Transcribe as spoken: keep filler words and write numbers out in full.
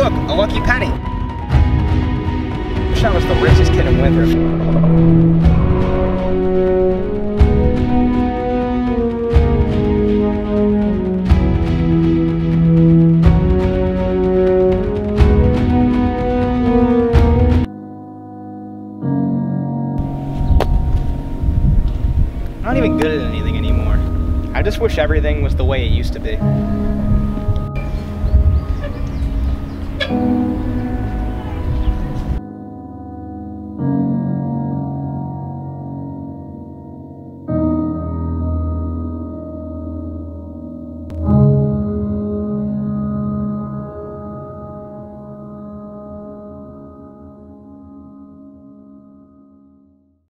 look, a lucky penny. Wish I was the richest kid in Winthrop. I'm not even good at anything anymore. I just wish everything was the way it used to be.